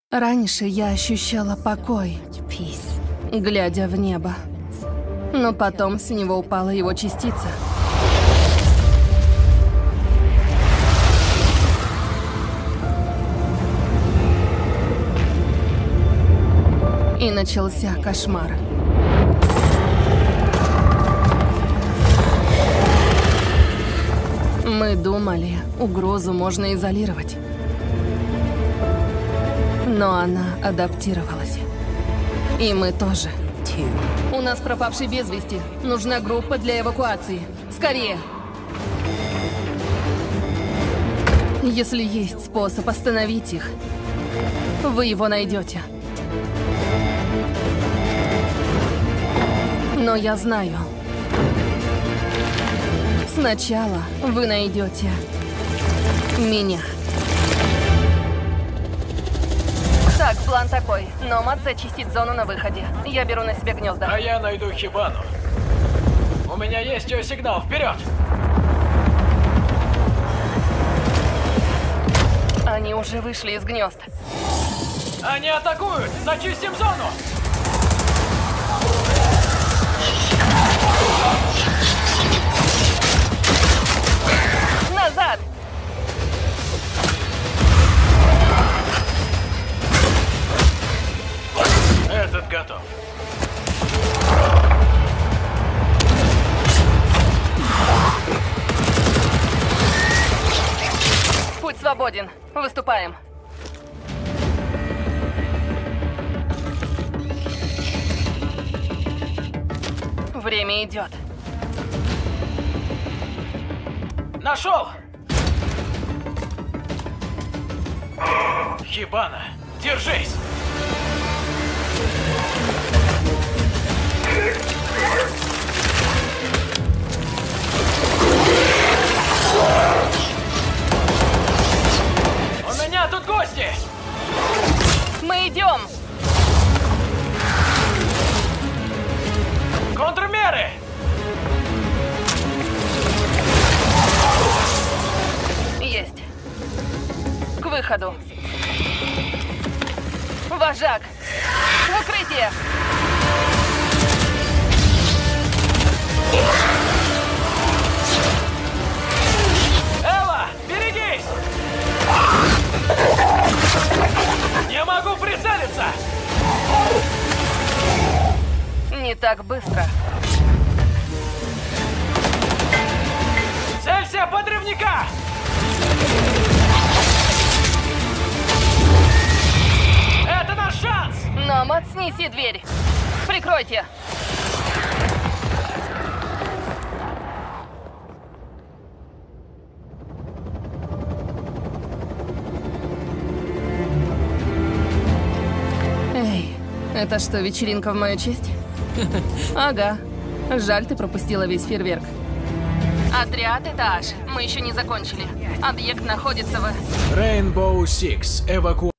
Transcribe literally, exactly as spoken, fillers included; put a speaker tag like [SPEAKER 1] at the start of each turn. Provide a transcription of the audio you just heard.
[SPEAKER 1] Раньше я ощущала покой, глядя в небо. Но потом с него упала его частица. И начался кошмар. Мы думали, угрозу можно изолировать. Но она адаптировалась. И мы тоже. У нас пропавший без вести. Нужна группа для эвакуации. Скорее! Если есть способ остановить их, вы его найдете. Но я знаю. Сначала вы найдете меня. Так, план такой. Номад зачистить зону на выходе. Я беру на себя гнезда.
[SPEAKER 2] А я найду Хибану. У меня есть ее сигнал. Вперед!
[SPEAKER 1] Они уже вышли из гнезд.
[SPEAKER 2] Они атакуют! Зачистим зону!
[SPEAKER 1] Назад!
[SPEAKER 2] Этот готов.
[SPEAKER 1] Путь свободен. Выступаем. Время идет.
[SPEAKER 2] Нашел! Хибана, держись! У меня тут гости!
[SPEAKER 1] Мы идем!
[SPEAKER 2] Контрмеры!
[SPEAKER 1] Есть. К выходу. Вожак! В укрытие!
[SPEAKER 2] Элла, берегись! Не могу прицелиться!
[SPEAKER 1] Не так быстро.
[SPEAKER 2] Целься, подрывника! Это наш шанс!
[SPEAKER 1] Номад, снеси дверь. Прикройте. Эй, это что, вечеринка в мою честь? Ага. Жаль, ты пропустила весь фейерверк. Отряд этаж. Мы еще не закончили. Объект находится в...
[SPEAKER 2] Rainbow Six. Эваку...